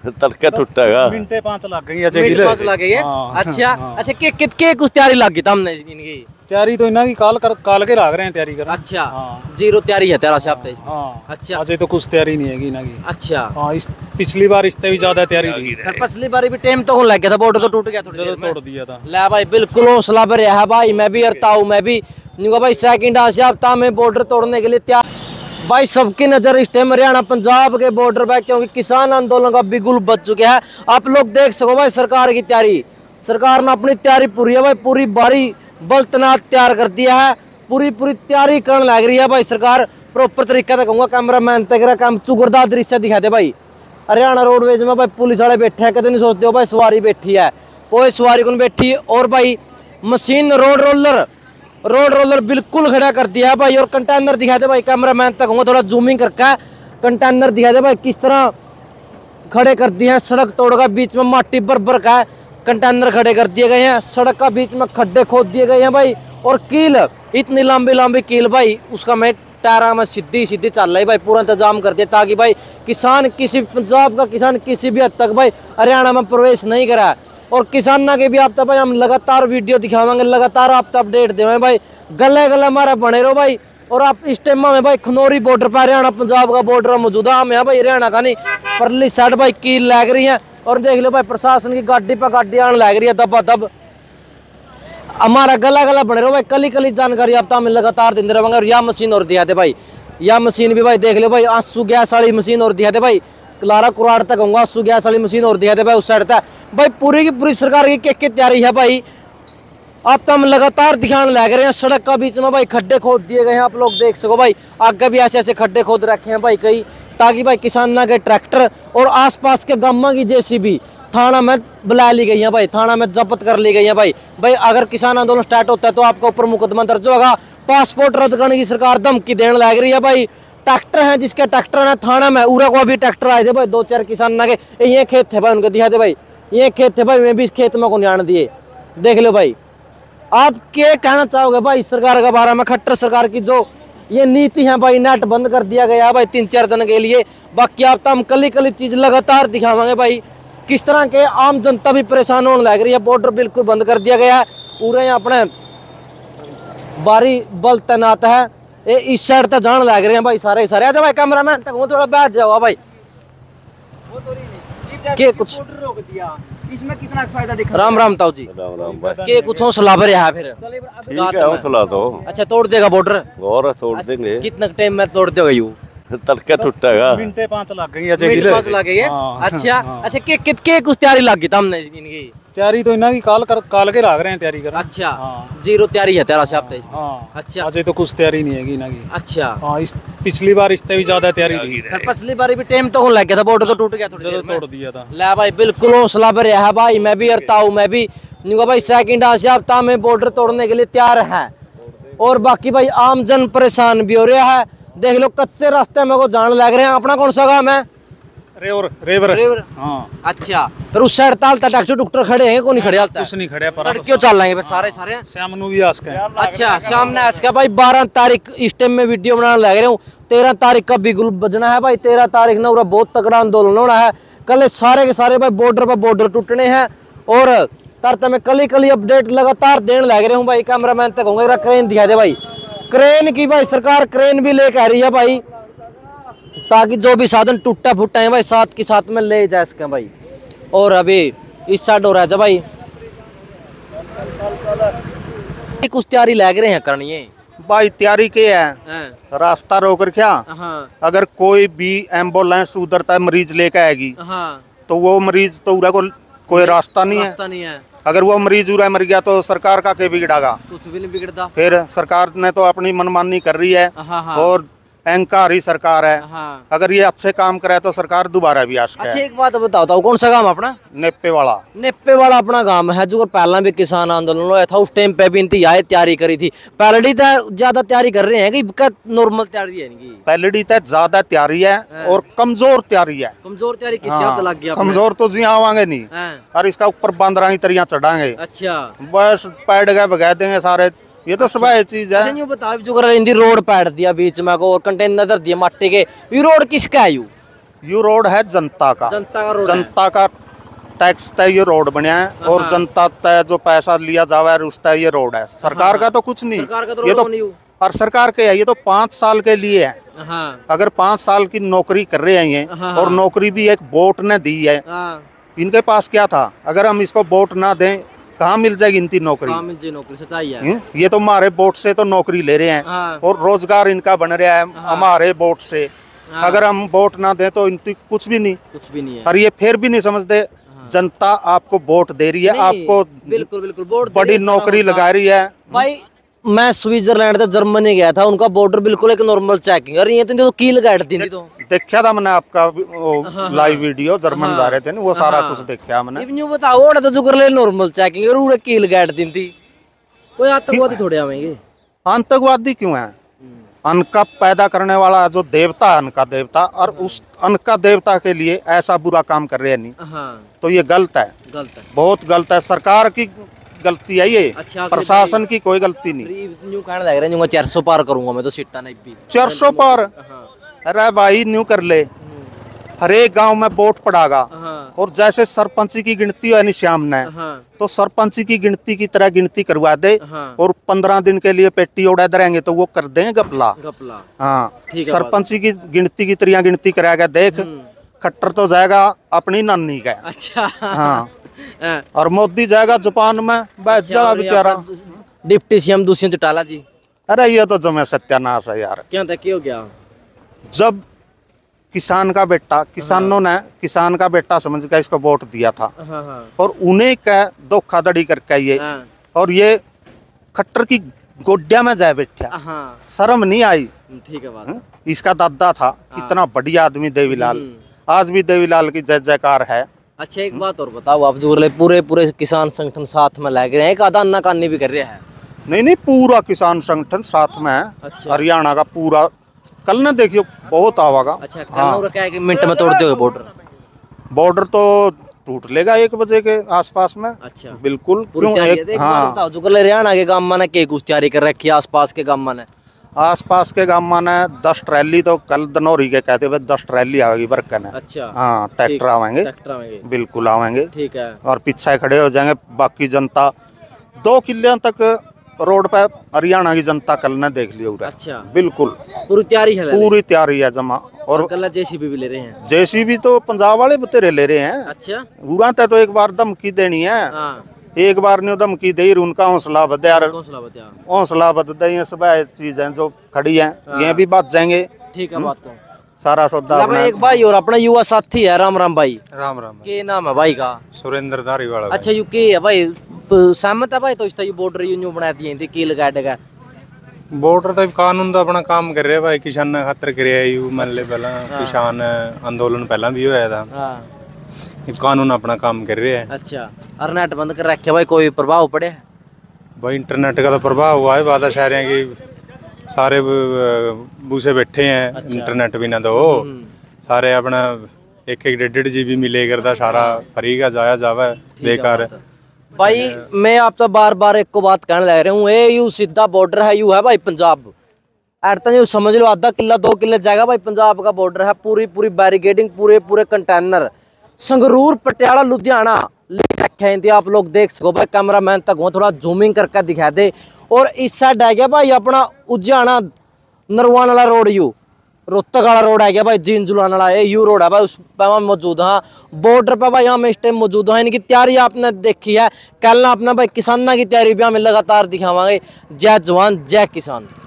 तड़का टूटेगा। मिनटे 5 लग गई मिनट 5 लग गई है। अच्छा अच्छा के कुछ तैयारी लग गई हमने इनकी तैयारी तो इन्हों की काल के लाग रहे हैं तैयारी कर। अच्छा जीरो तैयारी है तेरा से अच्छा अजय तो कुछ तैयारी नहीं है इनकी। अच्छा इस पिछली बार इससे भी ज्यादा तैयारी थी। पिछली बार भी टाइम तो लग गया था, बॉर्डर तो टूट गया थोड़ी देर में। तोड़ दिया था। ले भाई बिल्कुल हौसला भर है भाई, मैं भी हरता हूँ, मैं भी भाई सेकंड हफ्ता में बॉर्डर तोड़ने के लिए तैयार। भाई सबकी नजर इस टाइम हरियाणा पंजाब के बॉर्डर पे, क्योंकि किसान आंदोलन का बिगुल बच चुका है। आप लोग देख सको भाई सरकार की तैयारी, सरकार ने अपनी तैयारी पूरी है भाई, पूरी बारी बल तैनात तैयार कर दिया है, पूरी तैयारी करने लग रही है भाई सरकार। प्रॉपर तरीका से कहूँगा, कैमरा मैन तक काम चुगरदार दृश्य दिखा दे भाई। हरियाणा रोडवेज में भाई पुलिस वाले बैठे हैं, कदम नहीं सोचते हो भाई सवारी बैठी है, कोई सवारी कौन बैठी है। और भाई मशीन रोड रोलर बिल्कुल खड़ा कर दिया है भाई। और कंटेनर दिखा दे भाई, कैमरा मैन तक कहूँगा थोड़ा जूमिंग करके कंटेनर दिखा दे भाई, किस तरह खड़े कर दिए हैं। सड़क तोड़कर बीच में माटी भर का कंटेनर खड़े कर दिए गए हैं, सड़क का बीच में खड्डे खोद दिए गए हैं भाई। और कील इतनी लंबी कील भाई, उसका मैं टायरा में सीधी चल रही भाई, पूरा इंतजाम कर दिया ताकि भाई किसान किसी पंजाब का किसान किसी भी हद तक भाई हरियाणा में प्रवेश नहीं करा। और किसानों के भी आप तक भाई हम लगातार वीडियो दिखावाएंगे, लगातार आप तक अपडेट देवें भाई, गले हमारा बने रहो भाई। और आप इस टाइम में भाई खनौरी बॉर्डर पर हरियाणा पंजाब का बॉर्डर मौजूदा हम यहाँ भाई हरियाणा का नहीं, परली साइड भाई कील लग रही है। और देख लो भाई प्रशासन की गाड़ी पर गाड़ी आने लग रही है दबा दब, हमारा गला बने रहो भाई, कली जानकारी आप हमें लगातार देते रहेंगे। और यह मशीन और दिया दे भाई, यह मशीन भी भाई देख लो भाई, आंसू गैस वाली मशीन और दिया दे भाई, क्लारा कुराड़ तक कहूँगा आंसू गैस वाली मशीन और दिया दे भाई। उस साइड तक भाई पूरी की पूरी सरकार की तैयारी है भाई, आप तो हम लगातार दिखाने लग रहे हैं। सड़क का बीच में भाई खड्डे खोद दिए गए हैं, आप लोग देख सको भाई, आगे भी ऐसे खड्डे खोद रखे हैं भाई कई, ताकि भाई किसानों के ट्रैक्टर और आसपास के गांव की जेसीबी थाना में बुला ली गई है भाई, थाना में जब्त कर ली गई है भाई। अगर किसान आंदोलन स्टार्ट होता है तो आपके ऊपर मुकदमा दर्ज होगा। पासपोर्ट रद्द करने की सरकार धमकी देने लग रही है भाई। ट्रैक्टर है जिसके ट्रैक्टर है थाना में, उरा को अभी ट्रैक्टर आए थे भाई, 2-4 किसान के ये खेत थे भाई, उनको दिखा दे भाई, ये खेत थे भाई, मैं भी इस खेत में को नहीं आने दिए। देख लो भाई, आप क्या कहना चाहोगे भाई सरकार के बारे में, खट्टर सरकार की जो ये नीति है भाई, नेट बंद कर दिया गया भाई 3-4 दिन के लिए। बाकी आप तो हम कली चीज लगातार दिखावांगे भाई, किस तरह के आम जनता भी परेशान होने लग रही है। बॉर्डर बिल्कुल बंद कर दिया गया है, पूरे अपने बारी बल तैनात है, ये इस साइड तक जाने लग रहे हैं भाई सारे। अच्छा भाई कैमरा मैन तक वो थोड़ा बैठ जाओ भाई, के कुछ रोक दिया इसमें कितना फायदा दिख रहा है। राम ताऊ जी, राम भाई, के कुछ हौसला भर है फिर ठीक है हौसला तो। अच्छा तोड़ देगा बॉर्डर, और तोड़ देंगे। कितना टाइम में तोड़ देगा यू? तड़का टूटेगा। मिनटे 5 लग गई मिनट 5 लग गई है। अच्छा अच्छा के कुछ तैयारी लग गई हमने इनकी तैयारी तो इन्हों की काल के लाग रहे हैं तैयारी कर। अच्छा जीरो तैयारी है तेरा से हफ्ते। अच्छा अजय तो कुछ तैयारी नहीं है इनकी। अच्छा इस पिछली बार इससे भी ज्यादा तैयारी थी। पिछली बार भी टाइम तो लग गया था, बॉर्डर तो टूट गया थोड़ी देर में। तोड़ दिया था। ले भाई बिल्कुल हौसला भर है भाई, मैं भी हरता हूँ, मैं भी भाई सेकंड हफ्ता में बॉर्डर तोड़ने के लिए तैयार है। और बाकी भाई आम जन परेशान भी हो रहा है, देख लो कच्चे रास्ते में को जाने लग रहे हैं। अपना कौन सा गाँव है? रेवर। हाँ। अच्छा फिर उस साइड तालता ट्रैक्टर टुक्टर खड़े हैं, कौन नहीं खड़े हालता? कुछ नहीं खड़े पर क्यों चल रहे हैं फिर सारे शाम भी आस का। अच्छा शाम ने आस का भाई 12 तारीख इस टाइम में वीडियो बनाने लग रहे हूँ। 13 तारीख का बिगुल बजना है भाई, 13 तारीख ना बहुत तगड़ा आंदोलन होना है। कल सारे के सारे भाई बॉर्डर पर बॉर्डर टूटने हैं। और तरते में कली अपडेट लगातार देने लग रहे हूँ भाई। कैमरा मैन तक होंगे क्रेन दिखा दे भाई, क्रेन की भाई सरकार क्रेन भी लेकर आ रही है भाई, ताकि जो भी साधन टूटा फूटा है भाई साथ के साथ में ले जा सके भाई। और अभी इस साइड हो रहा है भाई कुछ तैयारी लग रहे हैं करनी भाई। तैयारी क्या है, रास्ता रोक रखा। अगर कोई भी एम्बुलेंस उधर तक मरीज लेकर आएगी तो वो मरीज तो उरा को कोई रास्ता नहीं है। अगर वो मरीज उरा मर गया तो सरकार का क्या बिगड़ागा? कुछ भी नहीं बिगड़ता। फिर सरकार ने तो अपनी मनमानी कर रही है और अहंकारी सरकार है। अगर ये अच्छे काम करे तो सरकार दोबारा भी आ सके। अच्छा एक बात बताओ, कौन सा गांव अपना? नेप्पे वाला अपना गांव है, जो पहला भी किसान आंदोलन हुआ था उस टाइम पे भी इंतजार तैयारी करी थी। पहले ज्यादा तैयारी कर रहे हैं कि नॉर्मल तैयारी है इनकी? पहले ज्यादा तैयारी है और कमजोर तैयारी है। कमजोर तैयारी किस शब्द लग गया? कमजोर तो जी आवांगे नहीं और इसका ऊपर बांदरा की तरिया चढ़ाएंगे। अच्छा बस पैड गए बगा देंगे सारे, ये तो सब चीज है। अच्छा बताओ जो रोड पैड दिया बीच में को और कंटेनर दिया माटी के, ये रोड किसका है? ये रोड है जनता का रोड जनता का टैक्स तय ये रोड बनया है और जनता तय जो पैसा लिया जावा उस तय ये रोड है। सरकार का तो कुछ नहीं, ये तो और सरकार के है, ये तो 5 साल के लिए है। अगर 5 साल की नौकरी कर रहे हैं ये और नौकरी भी एक वोट ने दी है, इनके पास क्या था? अगर हम इसको वोट ना दें कहाँ मिल जाएगी इनकी नौकरी? कहाँ मिल जाएगी नौकरी? सच्चाई है। ये तो हमारे वोट से तो नौकरी ले रहे हैं और रोजगार इनका बन रहा है हमारे वोट से। अगर हम वोट ना दें तो इनकी कुछ भी नहीं है। और ये फिर भी नहीं समझते, जनता आपको वोट दे रही है, आपको बिल्कुल वोट बड़ी नौकरी लगा रही है। भाई मैं स्विट्जरलैंड से जर्मनी गया था, उनका बॉर्डर बिल्कुल एक नॉर्मल चेकिंग, और ये तो कील काट दी थी। तो देखा था मैंने आपका लाइव वीडियो, जर्मन जा रहे थे ना, वो सारा कुछ देखा मैंने। यूं बताओ ओड़ा तो जो कर ले नॉर्मल चेकिंग और पूरे कील काट दी थी। कोई आतंकवादी थोड़े आवेंगे। आतंकवादी क्यों है? अन्न का पैदा करने वाला जो देवता है, अन्न का देवता, और उस अन्न का देवता के लिए ऐसा बुरा काम कर रहे हैं नहीं, तो ये गलत है, बहुत गलत है। सरकार की गलती है ये, प्रशासन की कोई गलती नहीं। न्यू कहने लग रहे हैं 400 पार करूंगा मैं तो सीटा नहीं पी 400 पार। अरे भाई न्यू कर ले, हर एक गांव में वोट पड़ागा और जैसे सरपंची की गिनती है श्याम ने, तो सरपंची की गिनती की तरह गिनती करवा दे और 15 दिन के लिए पेटी उड़ा देंगे तो वो कर देंगे गपला। हाँ, सरपंची की गिनती की तरह गिनती कराएगा। देख खट्टर तो जाएगा अपनी नानी का। अच्छा। हाँ, और मोदी जाएगा जापान में, बैठ जा बेचारा। Deputy CM Dushyant Chautala ji. अरे ये तो जमे सत्यानाश है यार। क्या था, क्यों गया? जब किसान का बेटा, किसानों ने किसान का बेटा समझ कर इसको वोट दिया था और उन्हें का धोखाधड़ी करके ये और ये खट्टर की गोड्या में जाए बैठा, शर्म नहीं आई। ठीक है बात। इसका दादा था कितना बढ़िया आदमी देवीलाल, आज भी देवीलाल की जय जयकार है। अच्छा एक बात और बताओ, आप जो पूरे किसान संगठन साथ में लग रहे हैं, एक आधा अन्ना कानी भी कर रहे हैं? नहीं, पूरा किसान संगठन साथ में है। अच्छा। हरियाणा का पूरा, कल ना देखियो बहुत आवागा। अच्छा, कल क्या है कि मिनट में तोड़ते हो बॉर्डर तो टूट लेगा 1 बजे के आसपास में। अच्छा, बिल्कुल। हाँ, जो हरियाणा के गांव में के कुछ तैयारी कर रखी है, आसपास के गांव में आसपास के गांव में 10 ट्रैली तो कल दनौरी के कहते हुए 10 ट्रैली आवेगी बरकन है। अच्छा। हाँ, ट्रैक्टर आवेंगे, बिल्कुल आवेंगे। ठीक है। और पीछे खड़े हो जाएंगे बाकी जनता। 2 किले तक रोड पे हरियाणा की जनता कल ने देख लिया। अच्छा, बिल्कुल पूरी तैयारी है जमा। और कल जेसीबी भी ले रहे हैं। जेसीबी तो पंजाब वाले बतेरे ले रहे हैं। अच्छा, पूरा तो एक बार धमकी देनी है। एक बार नहीं धमकी दे, उनका हौसला बढ़ दे। सब चीज है जो खड़ी है, ये भी बात जाएंगे। ठीक है, बात तो सारा सौदा। एक भाई और अपना युवा साथी है राम भाई। राम के नाम है भाई का? सुरेंद्र धारीवाल। अच्छा, यू के है भाई, सहमत है भाई? तो इस बॉर्डर यूं बना दिए थे की लगा देगा बॉर्डर तो कानून तो अपना काम कर रहे भाई, किसान खातर कर यू मान ले। पहला किसान आंदोलन पहला भी होया था, कानून अपना काम कर रहे हैं। अच्छा, और नेट बंद कर रखे भाई, कोई प्रभाव पड़े भाई? इंटरनेट का तो प्रभाव हुआ है, बाधा शहर की सारे बूसे बैठे हैं। अच्छा। इंटरनेट बिना तो सारे अपना 1-1 GB मिले करता, सारा फ्री का जाया जावा बेकार है भाई। मैं आप तो बार एक को बात कहने लग रहा हूँ, ये यू सीधा बॉर्डर है, यू है भाई पंजाब। ऐसा यू समझ लो आधा किला 2 किले जाएगा भाई, पंजाब का बॉर्डर है। पूरी बैरिकेडिंग, पूरे कंटेनर, संगरूर पटियाला लुधियाना लिख रखे हैं। आप लोग देख सको भाई, कैमरा मैन तक हो थोड़ा जूमिंग करके दिखा दे। और इस साइड आ गया भाई अपना उज्जाना नरवान वाला रोड, यू रोहतक वाला रोड आ गया भाई, जीन जुलान वाला यू रोड है भाई, उस पर मौजूद। हाँ, बॉर्डर पे भाई हम इस टाइम मौजूद हैं। इनकी तैयारी आपने देखी है, कल ना अपना भाई किसाना की तैयारी भी हमें लगातार दिखावांगे। जय जवान जय किसान।